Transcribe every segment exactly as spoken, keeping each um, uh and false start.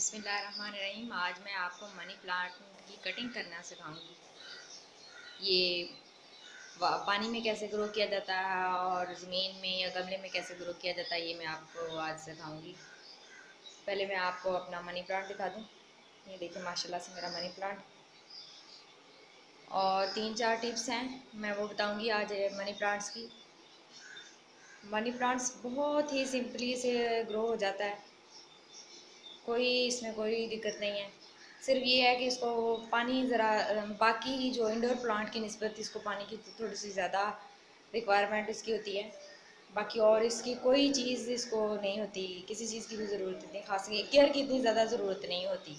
बिस्मिल्लाहिर्रहमानिर्रहीम। आज मैं आपको मनी प्लांट की कटिंग करना सिखाऊंगी। ये पानी में कैसे ग्रो किया जाता है और ज़मीन में या गमले में कैसे ग्रो किया जाता है, ये मैं आपको आज सिखाऊंगी। पहले मैं आपको अपना मनी प्लांट दिखा दूँ। ये देखिए माशाल्लाह से मेरा मनी प्लांट। और तीन चार टिप्स हैं मैं वो बताऊँगी आज मनी प्लांट्स की। मनी प्लांट्स बहुत ही सिंपली से ग्रो हो जाता है, कोई इसमें कोई दिक्कत नहीं है। सिर्फ ये है कि इसको पानी ज़रा बाकी जो इंडोर प्लांट की निस्बत इसको पानी की थोड़ी सी ज़्यादा रिक्वायरमेंट इसकी होती है। बाकी और इसकी कोई चीज़ इसको नहीं होती, किसी चीज़ की भी ज़रूरत नहीं, खास केयर की इतनी ज़्यादा ज़रूरत नहीं होती।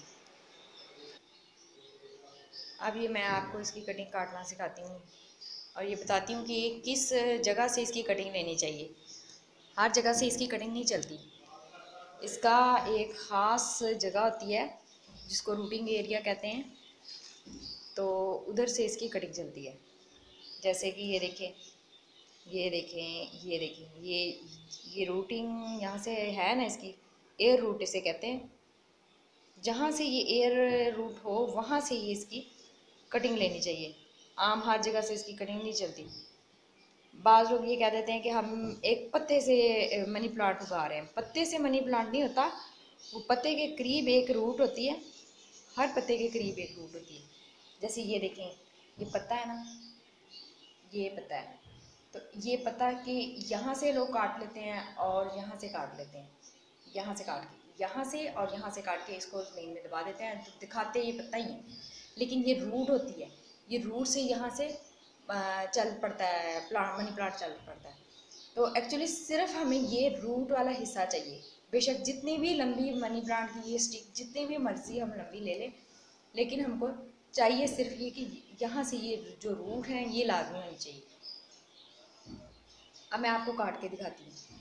अब ये मैं आपको इसकी कटिंग काटना सिखाती हूँ और ये बताती हूँ कि किस जगह से इसकी कटिंग लेनी चाहिए। हर जगह से इसकी कटिंग नहीं चलती, इसका एक ख़ास जगह होती है जिसको रूटिंग एरिया कहते हैं, तो उधर से इसकी कटिंग चलती है। जैसे कि ये देखें, ये देखें, ये देखें, ये ये रूटिंग यहाँ से है ना, इसकी एयर रूट इसे कहते हैं। जहाँ से ये एयर रूट हो वहाँ से ये इसकी कटिंग लेनी चाहिए। आम हर जगह से इसकी कटिंग नहीं चलती। बाज़ लोग ये कह देते हैं कि हम एक पत्ते से मनी प्लांट उगा रहे हैं। पत्ते से मनी प्लांट नहीं होता, वो पत्ते के करीब एक रूट होती है। हर पत्ते के करीब एक रूट होती है। जैसे ये देखें, ये पत्ता है ना, ये पत्ता है, तो ये पत्ता कि यहाँ से लोग काट लेते हैं और यहाँ से काट लेते हैं, यहाँ से काट के यहाँ से और यहाँ से काट के इसको ज़मीन में दबा देते हैं, तो दिखाते ये पत्ता ही है, लेकिन ये रूट होती है। ये रूट से यहाँ से चल पड़ता है प्लांट, मनी प्लांट चल पड़ता है। तो एक्चुअली सिर्फ हमें ये रूट वाला हिस्सा चाहिए। बेशक जितनी भी लंबी मनी प्लांट की ये स्टिक जितनी भी मर्जी हम लंबी ले लें, लेकिन हमको चाहिए सिर्फ ये कि यहाँ से ये जो रूट है ये लाजमी होनी चाहिए। अब मैं आपको काट के दिखाती हूँ।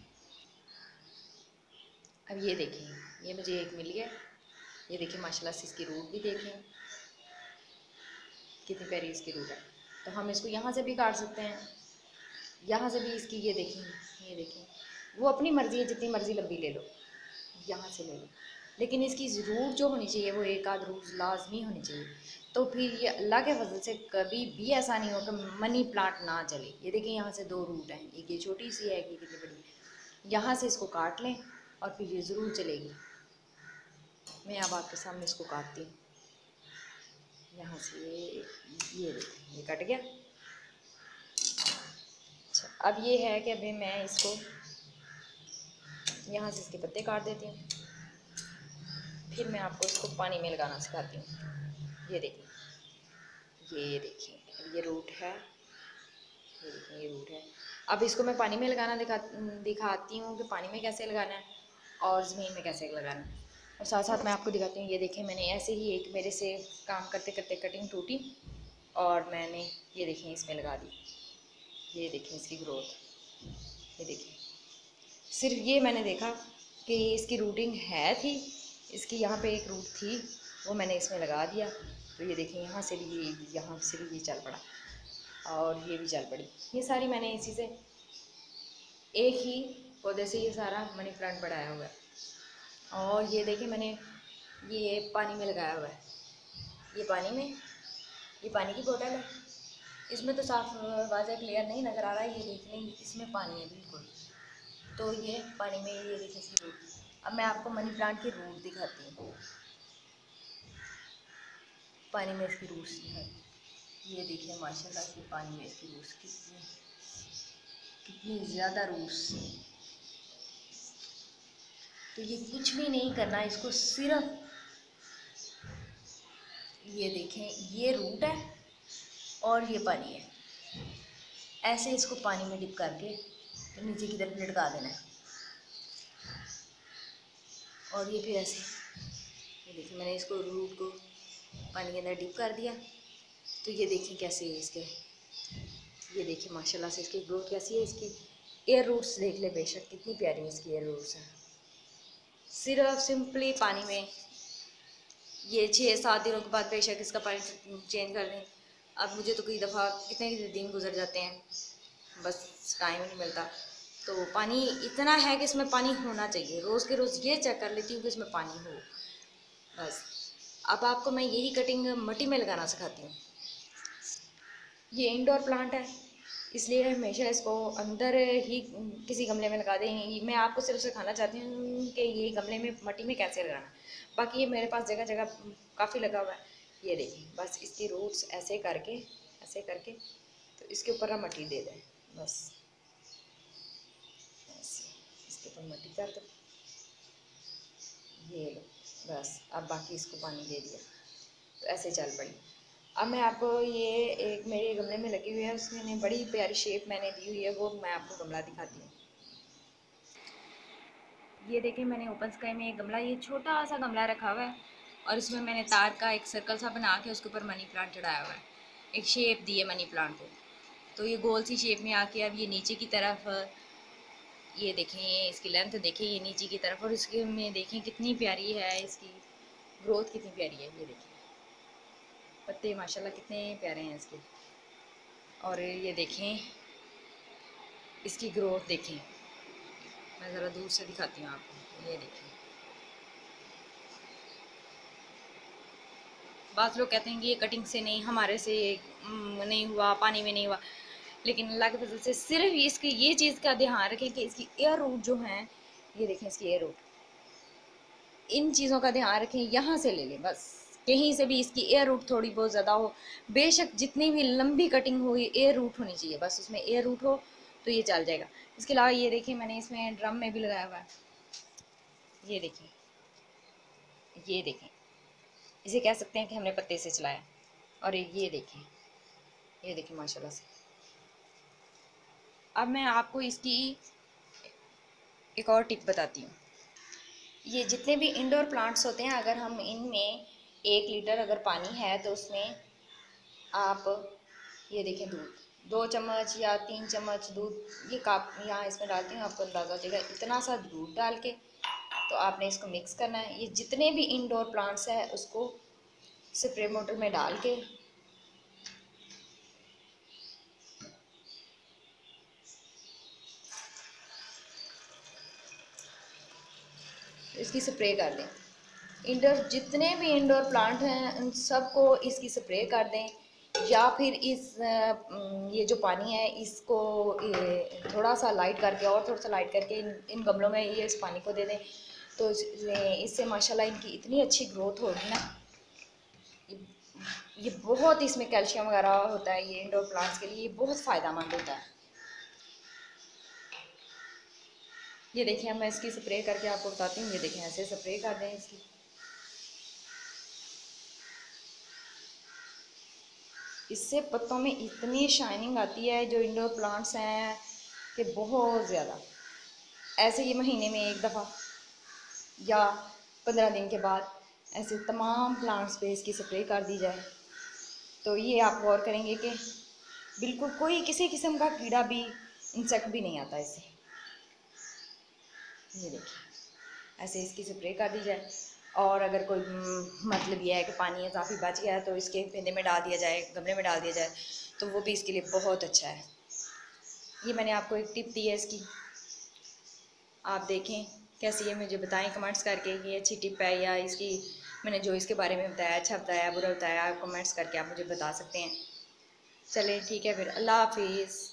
अब ये देखिए, ये मुझे एक मिल गया। ये देखिए माशाल्लाह से इसकी रूट भी देखें कितनी प्यारी इसकी रूट है। तो हम इसको यहाँ से भी काट सकते हैं, यहाँ से भी इसकी ये देखें, ये देखें, वो अपनी मर्ज़ी है, जितनी मर्ज़ी लंबी ले लो, यहाँ से ले लो, लेकिन इसकी रूट जो होनी चाहिए वो एक आध रूट लाजमी होनी चाहिए। तो फिर ये अल्लाह के फजल से कभी भी ऐसा नहीं हो कि मनी प्लांट ना चले। ये देखिए यहाँ से दो रूट हैं, एक ये छोटी सी है, एक ये कितनी बड़ी। यहाँ से इसको काट लें और फिर ये ज़रूर चलेगी। मैं अब आपके सामने इसको काटती हूँ। यहाँ से ये ये देखिए, ये कट गया। अच्छा, अब ये है कि अभी मैं इसको यहाँ से इसके पत्ते काट देती हूँ। फिर मैं आपको इसको पानी में लगाना सिखाती हूँ। ये देखिए, ये देखिए, ये रूट है, ये देखिए, ये रूट है। अब इसको मैं पानी में लगाना दिखा दिखाती हूँ कि पानी में कैसे लगाना है और ज़मीन में कैसे लगाना है। और साथ साथ मैं आपको दिखाती हूँ। ये देखिए, मैंने ऐसे ही एक मेरे से काम करते करते कटिंग टूटी और मैंने ये देखिए इसमें लगा दी। ये देखिए इसकी ग्रोथ, ये देखिए, सिर्फ ये मैंने देखा कि इसकी रूटिंग है थी, इसकी यहाँ पे एक रूट थी, वो मैंने इसमें लगा दिया। तो ये देखिए यहाँ से भी ये, यहाँ से भी ये चल पड़ा और ये भी चल पड़ी। ये सारी मैंने इसी से एक ही पौधे से ये सारा मनी प्लांट बढ़ाया हुआ है। और ये देखिए मैंने ये पानी में लगाया हुआ है। ये पानी में, ये पानी की बोतल है। इसमें तो साफ वाज़ह क्लियर नहीं नज़र आ रहा है, ये देख लें, इसमें पानी है बिल्कुल। तो ये पानी में ये देखिए इसकी रूट। अब मैं आपको मनी प्लांट की रूट दिखाती हूँ। पानी में इसकी रूट्स दिखाती, ये देखिए माशाल्लाह से पानी में इसकी रूट्स कितनी कितनी ज़्यादा रूट्स। तो ये कुछ भी नहीं करना, इसको सिर्फ ये देखें, ये रूट है और ये पानी है। ऐसे इसको पानी में डिप करके तो नीचे की तरफ लटका देना है और ये फिर ऐसे, ये देखिए मैंने इसको रूट को पानी के अंदर डिप कर दिया। तो ये देखिए कैसे है इसके, ये देखिए माशाल्लाह से इसकी ग्रोथ कैसी है। इसकी एयर रूट्स देख ले, बेशक कितनी प्यारी इसकी एयर रूट्स हैं। सिर्फ सिंपली पानी में ये छः सात दिनों के बाद बेशक इसका पानी चेंज कर दें। अब मुझे तो कई दफ़ा कितने दिन गुजर जाते हैं, बस टाइम नहीं मिलता। तो पानी इतना है कि इसमें पानी होना चाहिए। रोज़ के रोज़ ये चेक कर लेती हूँ कि इसमें पानी हो। बस अब आपको मैं यही कटिंग मट्टी में लगाना सिखाती हूँ। ये इंडोर प्लांट है, इसलिए हमेशा इसको अंदर ही किसी गमले में लगा दें। मैं आपको सिर्फ सिखाना चाहती हूँ कि ये गमले में मट्टी में कैसे लगाना। बाकी ये मेरे पास जगह जगह काफ़ी लगा हुआ है। ये देखिए, बस इसकी रूट्स ऐसे करके ऐसे करके तो इसके ऊपर हम मट्टी दे दें। बस ऐसे इसके ऊपर मट्टी कर दो, ये लो, बस। अब बाकी इसको पानी दे दिया तो ऐसे चल पड़ी। अब मैं आपको ये एक मेरे गमले में लगी हुई है, उसमें बड़ी प्यारी शेप मैंने दी हुई है, वो मैं आपको गमला दिखाती हूँ। ये देखें, मैंने ओपन स्काई में एक गमला, ये छोटा सा गमला रखा हुआ है और इसमें मैंने तार का एक सर्कल सा बना के उसके ऊपर मनी प्लांट चढ़ाया हुआ है। एक शेप दी है मनी प्लांट को, तो ये गोल सी शेप में आके अब ये नीचे की तरफ, ये देखें, ये इसकी लेंथ देखें, ये नीचे की तरफ, और इसके में देखें कितनी प्यारी है, इसकी ग्रोथ कितनी प्यारी है। ये देखें पत्ते माशाल्लाह कितने प्यारे हैं इसके। और ये देखें इसकी ग्रोथ देखें, मैं ज़रा दूर से दिखाती हूँ आपको। ये देखिए, बात लोग कहते हैं कि ये कटिंग से नहीं, हमारे से नहीं हुआ, पानी में नहीं हुआ, लेकिन अल्लाह के फजल से सिर्फ इसकी ये चीज़ का ध्यान रखें कि इसकी एयर रूट जो हैं, ये देखें इसकी एयर रूट, इन चीज़ों का ध्यान रखें। यहाँ से ले लें बस, कहीं से भी इसकी एयर रूट थोड़ी बहुत ज़्यादा हो, बेशक जितनी भी लंबी कटिंग हो, ये एयर रूट होनी चाहिए, बस उसमें एयर रूट हो तो ये चल जाएगा। इसके अलावा ये देखें, मैंने इसमें ड्रम में भी लगाया हुआ है, ये देखें, ये देखें, इसे कह सकते हैं कि हमने पत्ते से चलाया। और ये देखें, ये देखें माशाल्लाह से। अब मैं आपको इसकी एक और टिप बताती हूँ। ये जितने भी इंडोर प्लांट्स होते हैं, अगर हम इनमें एक लीटर अगर पानी है तो उसमें आप ये देखें दूध, दो चम्मच या तीन चम्मच दूध, ये काप यहाँ इसमें डालती हूँ, आपको अंदाज़ा हो जाएगा। इतना सा दूध डाल के तो आपने इसको मिक्स करना है। ये जितने भी इंडोर प्लांट्स हैं उसको स्प्रे मोटर में डाल के इसकी स्प्रे कर दें। इंडोर जितने भी इंडोर प्लांट हैं उन सबको इसकी स्प्रे कर दें, या फिर इस ये जो पानी है इसको थोड़ा सा लाइट करके, और थोड़ा सा लाइट करके इन इन गमलों में ये इस पानी को दे दें, तो इससे माशाल्लाह इनकी इतनी अच्छी ग्रोथ होगी ना। ये बहुत, इसमें कैल्शियम वगैरह होता है, ये इंडोर प्लांट्स के लिए बहुत फ़ायदेमंद होता है। ये देखिए, मैं इसकी स्प्रे करके आपको बताती हूँ। ये देखें, ऐसे स्प्रे कर दें इसकी, इससे पत्तों में इतनी शाइनिंग आती है जो इंडोर प्लांट्स हैं कि बहुत ज़्यादा। ऐसे ही महीने में एक दफ़ा या पंद्रह दिन के बाद ऐसे तमाम प्लांट्स पे इसकी स्प्रे कर दी जाए तो ये आप गौर करेंगे कि बिल्कुल कोई किसी किस्म का कीड़ा भी, इंसेक्ट भी नहीं आता इससे। ये देखिए, ऐसे इसकी स्प्रे कर दी जाए। और अगर कोई मतलब ये है कि पानी काफ़ी बच गया है तो इसके पेंदे में डाल दिया जाए, गमले में डाल दिया जाए, तो वो भी इसके लिए बहुत अच्छा है। ये मैंने आपको एक टिप दी है इसकी, आप देखें कैसी है, मुझे बताएं कमेंट्स करके कि ये अच्छी टिप है या इसकी मैंने जो इसके बारे में बताया अच्छा बताया बुरा बताया, आप कमेंट्स करके आप मुझे बता सकते हैं। चलें ठीक है, फिर अल्लाह हाफिज़।